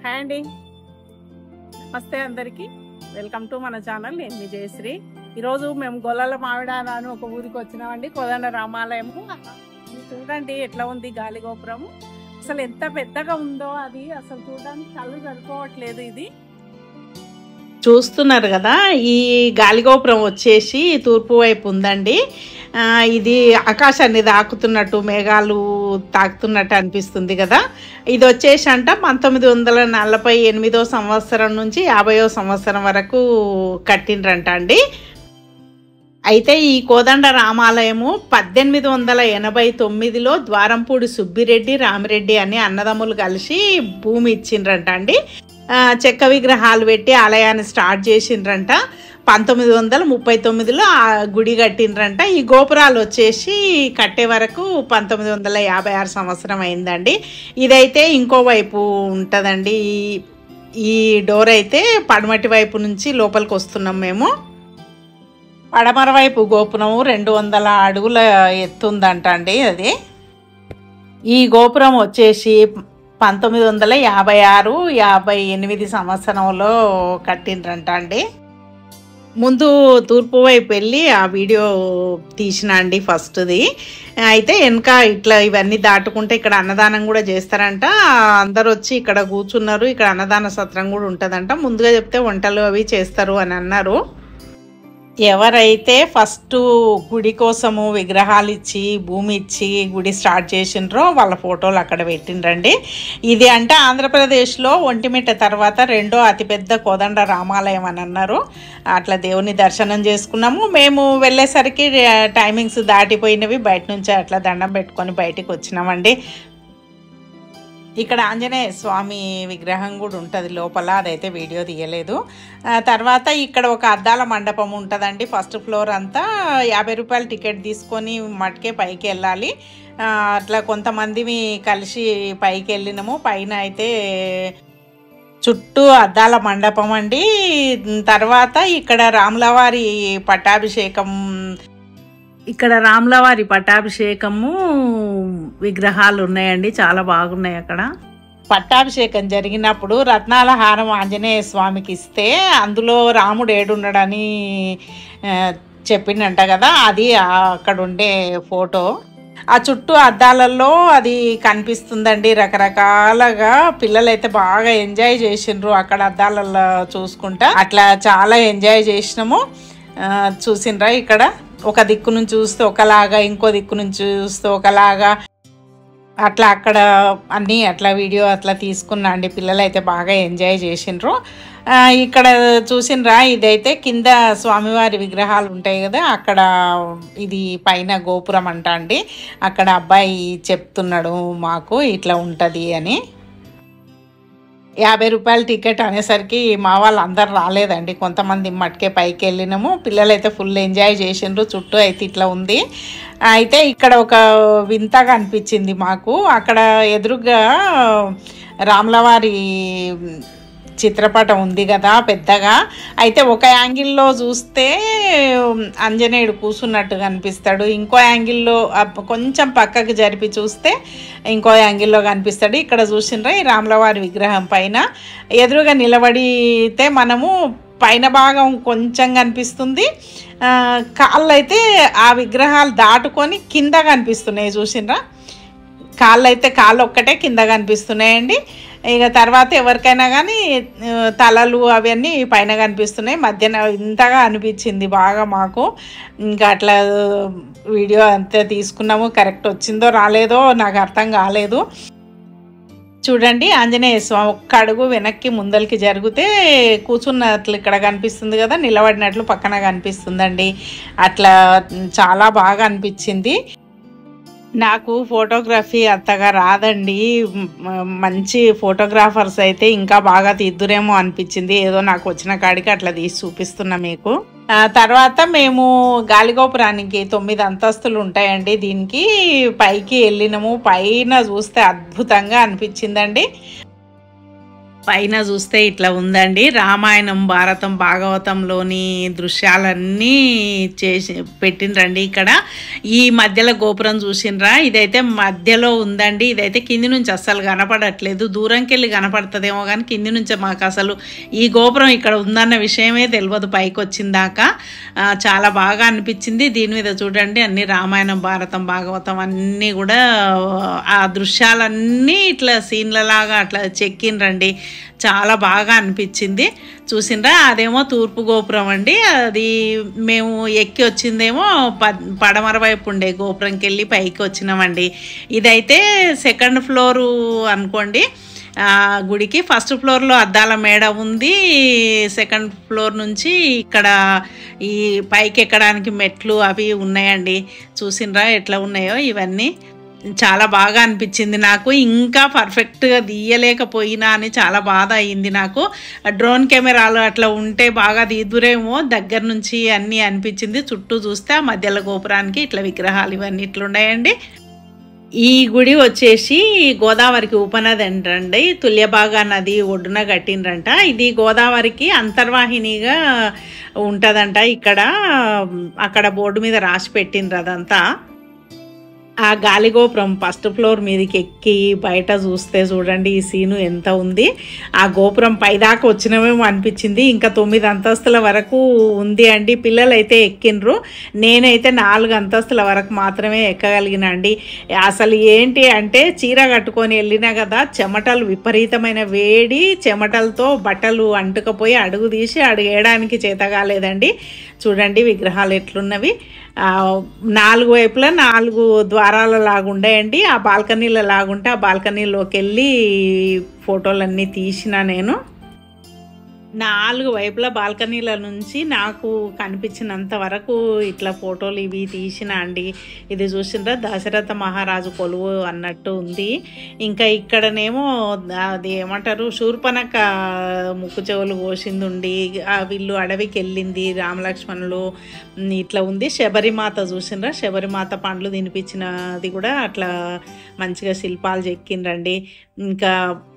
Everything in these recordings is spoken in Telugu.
హాయ్ అండి, నమస్తే అందరికీ. వెల్కమ్ టు మన ఛానల్. నేను మీ జయశ్రీ. ఈరోజు మేము గొల్లల మామిడాన అని ఒక ఊరికి వచ్చినామండి, కోదండ రామాలయము. చూడండి ఎట్లా ఉంది గాలిగోపురము. అసలు ఎంత పెద్దగా ఉందో అది అసలు చూడడానికి కళ్ళు సరిపోవట్లేదు. ఇది చూస్తున్నారు కదా, ఈ గాలిగోపురం వచ్చేసి తూర్పు వైపు ఉందండి. ఇది ఆకాశాన్ని తాకుతున్నట్టు, మేఘాలు తాకుతున్నట్టు అనిపిస్తుంది కదా. ఇది వచ్చేసి 1948 సంవత్సరం నుంచి 50వ సంవత్సరం వరకు కట్టిండ్రంట అండి. అయితే ఈ కోదండ రామాలయము 1889లో ద్వారంపూడి సుబ్బిరెడ్డి, రామిరెడ్డి అని అన్నదమ్ములు కలిసి భూమి ఇచ్చిండ్రంట అండి. చెక్క విగ్రహాలు పెట్టి ఆలయాన్ని స్టార్ట్ చేసిండ్రంట. 1939లో ఆ గుడి కట్టిండ్రంట. ఈ గోపురాలు వచ్చేసి కట్టే వరకు 1956 సంవత్సరం అయిందండి. ఇదైతే ఇంకో వైపు ఉంటుందండి. ఈ డోర్ అయితే పడమటి వైపు నుంచి లోపలికి వస్తున్నాం మేము. పడమర వైపు గోపురము 200 అడుగుల ఎత్తుందంట అండి. అది ఈ గోపురం వచ్చేసి 1956, 58 సంవత్సరంలో కట్టిండ్రంట అండి. ముందు తూర్పు వైపు వెళ్ళి ఆ వీడియో తీసిన అండి ఫస్ట్ది. అయితే వెనక ఇట్లా ఇవన్నీ దాటుకుంటే ఇక్కడ అన్నదానం కూడా చేస్తారంట. అందరు వచ్చి ఇక్కడ కూర్చున్నారు. ఇక్కడ అన్నదాన సత్రం కూడా ఉంటుందంట. ముందుగా చెప్తే వంటలు అవి చేస్తారు అని అన్నారు. ఎవరైతే ఫస్ట్ గుడి కోసము విగ్రహాలు ఇచ్చి భూమి ఇచ్చి గుడి స్టార్ట్ చేసిండ్రో వాళ్ళ ఫోటోలు అక్కడ పెట్టిండ్రండి. ఇది అంటే ఆంధ్రప్రదేశ్లో ఒంటిమిట్ట తర్వాత రెండో అతిపెద్ద కోదండ రామాలయం అని అన్నారు. అట్లా దేవుని దర్శనం చేసుకున్నాము. మేము వెళ్ళేసరికి టైమింగ్స్ దాటిపోయినవి. బయట నుంచి అట్లా దండం పెట్టుకొని బయటికి వచ్చినామండి. ఇక్కడ ఆంజనేయ స్వామి విగ్రహం కూడా ఉంటుంది లోపల, అదైతే వీడియో తీయలేదు. తర్వాత ఇక్కడ ఒక అద్దాల మండపం ఉంటుందండి. ఫస్ట్ ఫ్లోర్ అంతా 50 రూపాయలు టికెట్ తీసుకొని మటుకే పైకి వెళ్ళాలి. అట్లా కొంతమంది కలిసి పైకి వెళ్ళినాము. పైన అయితే చుట్టూ అద్దాల మండపం అండి. తర్వాత ఇక్కడ రాములవారి పట్టాభిషేకము విగ్రహాలు ఉన్నాయండి. చాలా బాగున్నాయి. అక్కడ పట్టాభిషేకం జరిగినప్పుడు రత్నాల హారం ఆంజనేయ స్వామికి ఇస్తే అందులో రాముడు ఏడున్నాడని చెప్పిండంట కదా. అది అక్కడ ఉండే ఫోటో. ఆ చుట్టూ అద్దాలలో అది కనిపిస్తుందండి. రకరకాలుగా పిల్లలైతే బాగా ఎంజాయ్ చేసిండ్రు అక్కడ అద్దాలలో చూసుకుంటా. అట్లా చాలా ఎంజాయ్ చేసినాము. చూసిండ్రా, ఇక్కడ ఒక దిక్కు నుంచి చూస్తే ఒకలాగా, ఇంకో దిక్కు నుంచి చూస్తే ఒకలాగా, అట్లా అక్కడ అన్నీ అట్లా వీడియో అట్లా తీసుకున్నా అండి. పిల్లలు అయితే బాగా ఎంజాయ్ చేసిండ్రు. ఇక్కడ చూసిండ్రా, ఇదైతే కింద స్వామివారి విగ్రహాలు ఉంటాయి కదా, అక్కడ ఇది పైన గోపురం అంట అండి. అక్కడ అబ్బాయి చెప్తున్నాడు మాకు ఇట్లా ఉంటుంది అని. 50 రూపాయల టికెట్ అనేసరికి మా వాళ్ళు అందరు రాలేదండి. కొంతమంది మటుకే పైకి వెళ్ళినాము. పిల్లలైతే ఫుల్ ఎంజాయ్ చేసిండ్రు. చుట్టూ అయితే ఇట్లా ఉంది. అయితే ఇక్కడ ఒక వింతగా అనిపించింది మాకు. అక్కడ ఎదురుగా రాములవారి చిత్రపటం ఉంది కదా పెద్దగా. అయితే ఒక యాంగిల్లో చూస్తే ఆంజనేయుడు కూర్చున్నట్టు కనిపిస్తాడు. ఇంకో యాంగిల్లో కొంచెం పక్కకు జరిపి చూస్తే ఇంకో యాంగిల్లో కనిపిస్తాడు. ఇక్కడ చూసిండ్రా, ఈ రాములవారి విగ్రహం పైన ఎదురుగా నిలబడితే మనము పైన భాగం కొంచెం కనిపిస్తుంది. కాళ్ళు అయితే ఆ విగ్రహాలు దాటుకొని కింద కనిపిస్తున్నాయి. చూసిండ్రా, కాళ్ళు ఒక్కటే కింద కనిపిస్తున్నాయండి. ఇక తర్వాత ఎవరికైనా కానీ తలలు అవన్నీ పైన కనిపిస్తున్నాయి. మధ్యన ఇంతగా అనిపించింది బాగా మాకు. ఇంకా అట్లా వీడియో అంతే తీసుకున్నాము. కరెక్ట్ వచ్చిందో రాలేదో నాకు అర్థం కాలేదు. చూడండి, ఆంజనేయ స్వామి ఒక్క అడుగు వెనక్కి ముందలకి జరిగితే కూర్చున్నట్లు ఇక్కడ కనిపిస్తుంది కదా, నిలబడినట్లు పక్కన కనిపిస్తుందండి. అట్లా చాలా బాగా అనిపించింది. నాకు ఫోటోగ్రఫీ అంతగా రాదండి. మంచి ఫోటోగ్రాఫర్స్ అయితే ఇంకా బాగా తీద్దురేమో అనిపించింది. ఏదో నాకు వచ్చిన కాడికి అట్లా తీసి చూపిస్తున్నా మీకు. తర్వాత మేము గాలిగోపురానికి 9 అంతస్తులు ఉంటాయండి. దీనికి పైకి వెళ్ళినాము. పైన చూస్తే అద్భుతంగా అనిపించిందండి. పైన చూస్తే ఇట్లా ఉందండి. రామాయణం, భారతం, భాగవతంలోని దృశ్యాలన్నీ చేసి పెట్టిండ్రండి. ఇక్కడ ఈ మధ్యలో గోపురం చూసిండ్రా, ఇదైతే మధ్యలో ఉందండి. ఇదైతే కింది నుంచి అస్సలు కనపడట్లేదు, దూరంకి వెళ్ళి కనపడుతుందేమో కానీ కింది నుంచి మాకు అసలు ఈ గోపురం ఇక్కడ ఉందన్న విషయమే తెలియదు పైకి వచ్చిందాక. చాలా బాగా అనిపించింది. దీని మీద చూడండి అన్ని రామాయణం, భారతం, భాగవతం అన్నీ కూడా ఆ దృశ్యాలన్నీ ఇట్లా సీన్లలాగా అట్లా చెక్కిండ్రండి. చాలా బాగా అనిపించింది. చూసిండ్రా, అదేమో తూర్పు గోపురం అండి. అది మేము ఎక్కి వచ్చిందేమో పడమర వైపు ఉండే గోపురంకి వెళ్ళి పైకి వచ్చినామండి. ఇదైతే సెకండ్ ఫ్లోరు అనుకోండి గుడికి. ఫస్ట్ ఫ్లోర్లో అద్దాల మేడ ఉంది. సెకండ్ ఫ్లోర్ నుంచి ఇక్కడ ఈ పైకి ఎక్కడానికి మెట్లు అవి ఉన్నాయండి. చూసిండ్రా ఎట్లా ఉన్నాయో ఇవన్నీ. చాలా బాగా అనిపించింది నాకు. ఇంకా పర్ఫెక్ట్గా తీయలేకపోయినా అని చాలా బాధ అయ్యింది నాకు. డ్రోన్ కెమెరాలు అట్లా ఉంటే బాగా తీదురేమో దగ్గర నుంచి అన్నీ అనిపించింది. చుట్టూ చూస్తే ఆ మధ్యలో గోపురానికి ఇట్లా విగ్రహాలు ఇవన్నీ ఇట్లున్నాయండి. ఈ గుడి వచ్చేసి గోదావరికి ఉపనది అంటండి. తుల్యభాగా నది ఒడ్డున కట్టిండ్రంట. ఇది గోదావరికి అంతర్వాహినిగా ఉంటుందంట. ఇక్కడ అక్కడ బోర్డు మీద రాసి పెట్టిండ్రు అదంతా. ఆ గాలిగోపురం ఫస్ట్ ఫ్లోర్ మీదకి ఎక్కి బయట చూస్తే చూడండి ఈ సీను ఎంత ఉంది. ఆ గోపురం పైదాకా వచ్చినమేమో అనిపించింది. ఇంకా 9 అంతస్తుల వరకు ఉంది అండి. పిల్లలు అయితే ఎక్కిండ్రు. నేనైతే 4 అంతస్తుల వరకు మాత్రమే ఎక్కగలిగిన అండి. అసలు ఏంటి అంటే చీర కట్టుకొని వెళ్ళినా కదా, చెమటలు విపరీతమైన వేడి, చెమటలతో బట్టలు అంటుకపోయి అడుగు తీసి అడుగు వేయడానికి చేత కాలేదండి. చూడండి విగ్రహాలు ఎట్లున్నవి. 4 వైపులా 4 ద్వారాల లాగుండేయండి. ఆ బాల్కనీల లాగుంటే ఆ బాల్కనీలోకి వెళ్ళి ఫోటోలన్నీ తీసిన నేను. 4 వైపుల బాల్కనీల నుంచి నాకు కనిపించినంత వరకు ఇట్లా ఫోటోలు ఇవి తీసిన అండి. ఇది చూసిండ్రా దశరథ మహారాజు కొలువు అన్నట్టు ఉంది. ఇంకా ఇక్కడనేమో అది ఏమంటారు శూర్పణఖ ముక్కు చెవులు కోసింది ఉండి వీళ్ళు అడవికి వెళ్ళింది రామలక్ష్మణులు ఇట్లా ఉంది. శబరిమాత చూసిండ్రా, శబరిమాత పండ్లు తినిపించినది కూడా అట్లా మంచిగా శిల్పాలు చెక్కిండ్రండి. ఇంకా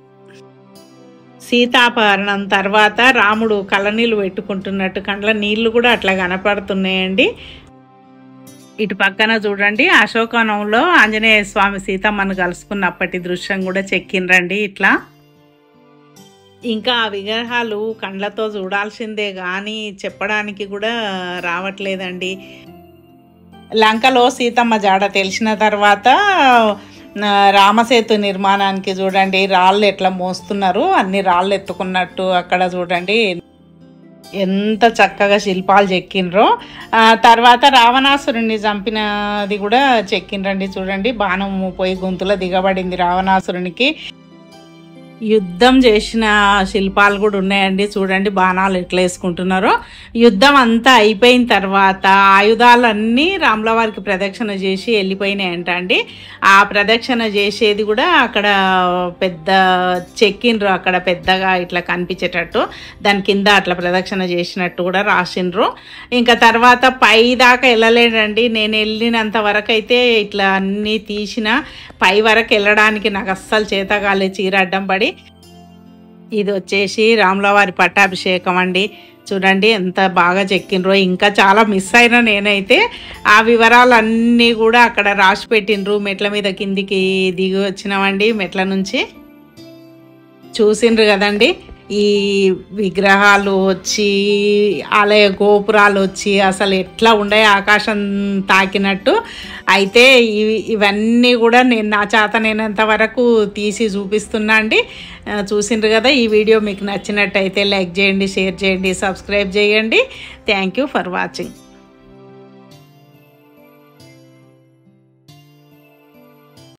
సీతాపహరణం తర్వాత రాముడు కళ్ళనీళ్ళు పెట్టుకుంటున్నట్టు కండ్ల నీళ్లు కూడా అట్లా కనపడుతున్నాయండి. ఇటు పక్కన చూడండి అశోకవనంలో ఆంజనేయ స్వామి సీతమ్మను కలుసుకున్నప్పటి దృశ్యం కూడా చెక్కిండ్రండి ఇట్లా. ఇంకా ఆ విగ్రహాలు కండ్లతో చూడాల్సిందే కానీ చెప్పడానికి కూడా రావట్లేదండి. లంకలో సీతమ్మ జాడ తెలిసిన తర్వాత రామసేతు నిర్మాణానికి చూడండి రాళ్ళు ఎట్లా మోస్తున్నారు, అన్ని రాళ్ళు ఎత్తుకున్నట్టు అక్కడ చూడండి ఎంత చక్కగా శిల్పాలు చెక్కిండ్రో. తర్వాత రావణాసురుణ్ణి చంపినది కూడా చెక్కిండ్రండి. చూడండి బాణం పోయి గొంతులో దిగబడింది రావణాసురునికి. యుద్ధం చేసిన శిల్పాలు కూడా ఉన్నాయండి. చూడండి బాణాలు ఎట్లా వేసుకుంటున్నారో. యుద్ధం అంతా అయిపోయిన తర్వాత ఆయుధాలన్నీ రాముల వారికి ప్రదక్షిణ చేసి వెళ్ళిపోయినాయంట అండి. ఆ ప్రదక్షిణ చేసేది కూడా అక్కడ పెద్ద చెక్కిండ్రు, అక్కడ పెద్దగా ఇట్లా కనిపించేటట్టు దాని కింద అట్లా ప్రదక్షిణ చేసినట్టు కూడా రాసిండ్రు. ఇంకా తర్వాత పై దాకా వెళ్ళలేదండి. నేను వెళ్ళినంత వరకు అయితే ఇట్లా అన్నీ తీసిన, పై వరకు వెళ్ళడానికి నాకు అస్సలు చేతగాలే చీర అడ్డం పడి. ఇది వచ్చేసి రాములవారి పట్టాభిషేకం అండి. చూడండి ఎంత బాగా చెక్కిండ్రో. ఇంకా చాలా మిస్ అయినా నేనైతే. ఆ వివరాలన్నీ కూడా అక్కడ రాసి పెట్టిండ్రు. మెట్ల మీద కిందికి దిగి వచ్చినామండి. మెట్ల నుంచి చూసిండ్రు కదండి. ఈ విగ్రహాలు వచ్చి ఆలయ గోపురాలు వచ్చి అసలు ఎట్లా ఉండే ఆకాశం తాకినట్టు. అయితే ఇవన్నీ కూడా నేను నా చేతనైనంత వరకు తీసి చూపిస్తున్నా అండి. చూసిండ్రు కదా. ఈ వీడియో మీకు నచ్చినట్టయితే లైక్ చేయండి, షేర్ చేయండి, సబ్స్క్రైబ్ చేయండి. Thank you for watching.